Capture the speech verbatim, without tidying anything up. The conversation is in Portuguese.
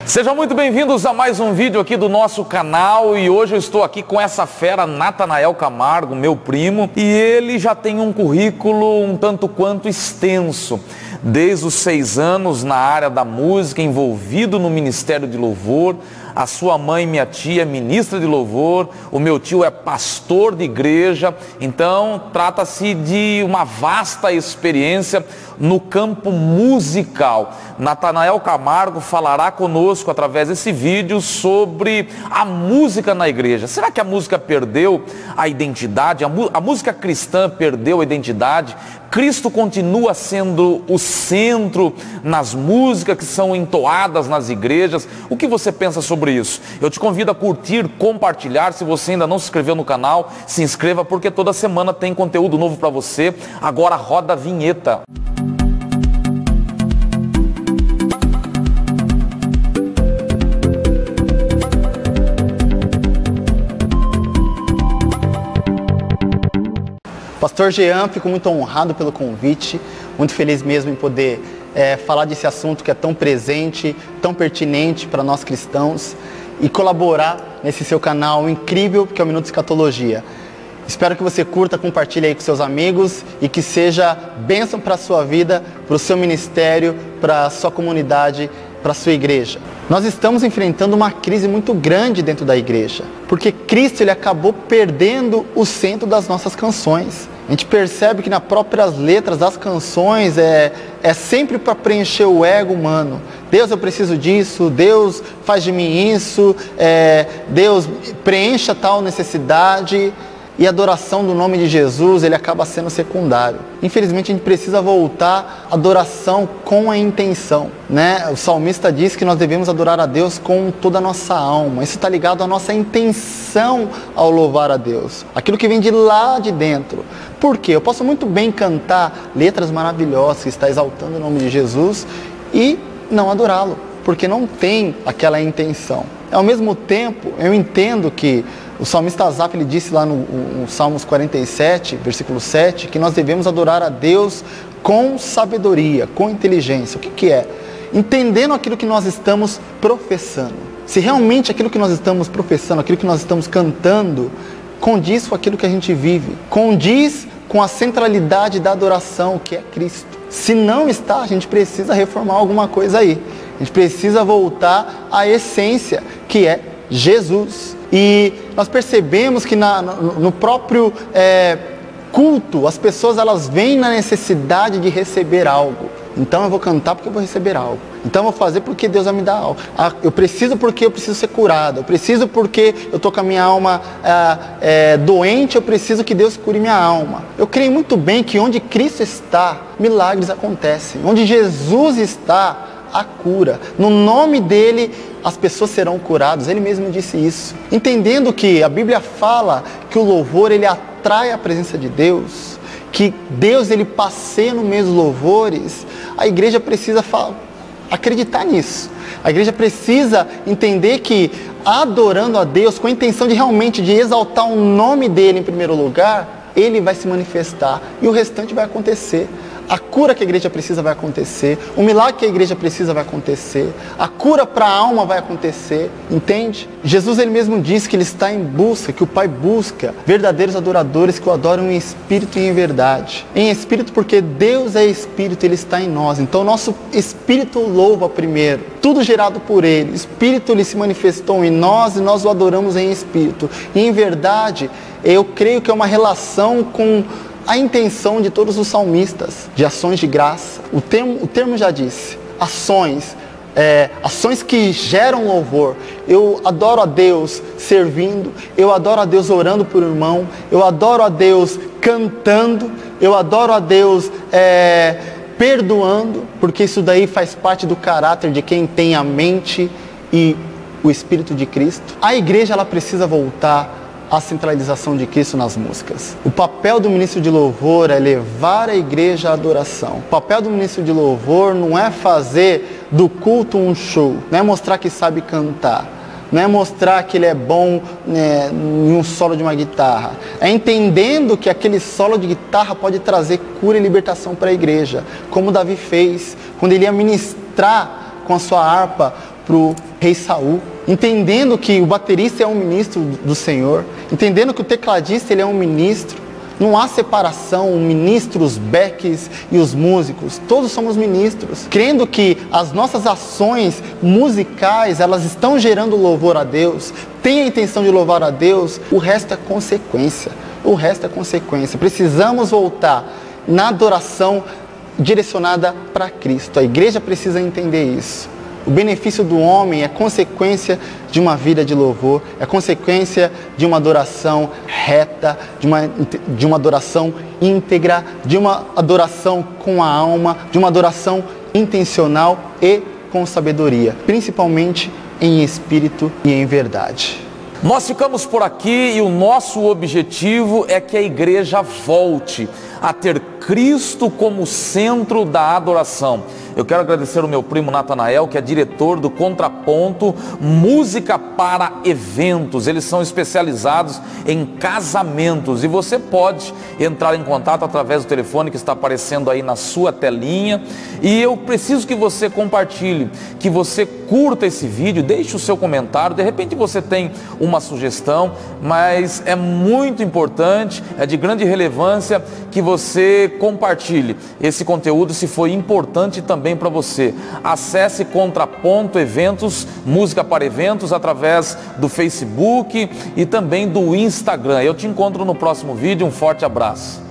Sejam muito bem-vindos a mais um vídeo aqui do nosso canal e hoje eu estou aqui com essa fera Natanael Camargo, meu primo, e ele já tem um currículo um tanto quanto extenso. Desde os seis anos na área da música, envolvido no Ministério de Louvor. A sua mãe, minha tia, é ministra de louvor, o meu tio é pastor de igreja, então trata-se de uma vasta experiência no campo musical. Natanael Camargo falará conosco através desse vídeo sobre a música na igreja. Será que a música perdeu a identidade? A, a música cristã perdeu a identidade? Cristo continua sendo o centro nas músicas que são entoadas nas igrejas? O que você pensa sobre isso? Eu te convido a curtir, compartilhar. Se você ainda não se inscreveu no canal, se inscreva, porque toda semana tem conteúdo novo para você. Agora roda a vinheta. Pastor Jean, fico muito honrado pelo convite, muito feliz mesmo em poder é, falar desse assunto que é tão presente, tão pertinente para nós cristãos e colaborar nesse seu canal incrível que é o Minuto Escatologia. Espero que você curta, compartilhe aí com seus amigos e que seja bênção para a sua vida, para o seu ministério, para a sua comunidade, para a sua igreja. Nós estamos enfrentando uma crise muito grande dentro da igreja, porque Cristo ele acabou perdendo o centro das nossas canções. A gente percebe que nas próprias letras das canções é, é sempre para preencher o ego humano. Deus, eu preciso disso, Deus faz de mim isso, é, Deus preencha tal necessidade. E a adoração do nome de Jesus, ele acaba sendo secundário. Infelizmente, a gente precisa voltar à adoração com a intenção, né? O salmista diz que nós devemos adorar a Deus com toda a nossa alma. Isso está ligado à nossa intenção ao louvar a Deus. Aquilo que vem de lá de dentro. Por quê? Eu posso muito bem cantar letras maravilhosas que está exaltando o nome de Jesus e não adorá-lo, porque não tem aquela intenção. Ao mesmo tempo, eu entendo que o salmista Asaf, ele disse lá no, no Salmos quarenta e sete, versículo sete, que nós devemos adorar a Deus com sabedoria, com inteligência. O que que é? Entendendo aquilo que nós estamos professando. Se realmente aquilo que nós estamos professando, aquilo que nós estamos cantando, condiz com aquilo que a gente vive, condiz com a centralidade da adoração, que é Cristo. Se não está, a gente precisa reformar alguma coisa aí. A gente precisa voltar à essência, que é Jesus. E nós percebemos que na, no, no próprio é, culto, as pessoas elas vêm na necessidade de receber algo. Então eu vou cantar porque eu vou receber algo. Então eu vou fazer porque Deus vai me dar algo. Ah, eu preciso porque eu preciso ser curado. Eu preciso porque eu estou com a minha alma é, é, doente, eu preciso que Deus cure minha alma. Eu creio muito bem que onde Cristo está, milagres acontecem. Onde Jesus está, a cura. No nome dele, as pessoas serão curadas. Ele mesmo disse isso. Entendendo que a Bíblia fala que o louvor, ele atrai a presença de Deus, que Deus, ele passeia no meio dos louvores, a igreja precisa acreditar nisso. A igreja precisa entender que adorando a Deus, com a intenção de realmente de exaltar o nome dele em primeiro lugar, ele vai se manifestar e o restante vai acontecer. A cura que a igreja precisa vai acontecer, o milagre que a igreja precisa vai acontecer, a cura para a alma vai acontecer, entende? Jesus ele mesmo disse que ele está em busca, que o Pai busca verdadeiros adoradores que o adoram em espírito e em verdade. Em espírito porque Deus é espírito, ele está em nós, então o nosso espírito louva primeiro, tudo gerado por ele, o espírito ele se manifestou em nós e nós o adoramos em espírito. E em verdade, eu creio que é uma relação com a intenção de todos os salmistas, de ações de graça. O termo, o termo já disse, ações, é, ações que geram louvor. Eu adoro a Deus servindo, eu adoro a Deus orando por irmão, eu adoro a Deus cantando, eu adoro a Deus é, perdoando, porque isso daí faz parte do caráter de quem tem a mente e o Espírito de Cristo. A igreja ela precisa voltar a centralização de Cristo nas músicas. O papel do ministro de louvor é levar a igreja à adoração. O papel do ministro de louvor não é fazer do culto um show, não é mostrar que sabe cantar, não é mostrar que ele é bom né, em um solo de uma guitarra. É entendendo que aquele solo de guitarra pode trazer cura e libertação para a igreja, como Davi fez, quando ele ia ministrar com a sua harpa para o rei Saul, entendendo que o baterista é um ministro do Senhor, entendendo que o tecladista ele é um ministro. Não há separação, o ministro, os backs e os músicos, todos somos ministros, crendo que as nossas ações musicais, elas estão gerando louvor a Deus, tem a intenção de louvar a Deus, o resto é consequência, o resto é consequência. Precisamos voltar na adoração direcionada para Cristo, a igreja precisa entender isso. O benefício do homem é consequência de uma vida de louvor, é consequência de uma adoração reta, de uma, de uma adoração íntegra, de uma adoração com a alma, de uma adoração intencional e com sabedoria, principalmente em espírito e em verdade. Nós ficamos por aqui e o nosso objetivo é que a igreja volte a ter Cristo como centro da adoração. Eu quero agradecer o meu primo Natanael, que é diretor do Contraponto Música para Eventos. Eles são especializados em casamentos e você pode entrar em contato através do telefone que está aparecendo aí na sua telinha. E eu preciso que você compartilhe, que você curta esse vídeo, deixe o seu comentário. De repente você tem uma sugestão, mas é muito importante, é de grande relevância que você compartilhe esse conteúdo se foi importante também para você. Acesse Contraponto Eventos, Música para Eventos, através do Facebook e também do Instagram. Eu te encontro no próximo vídeo. Um forte abraço.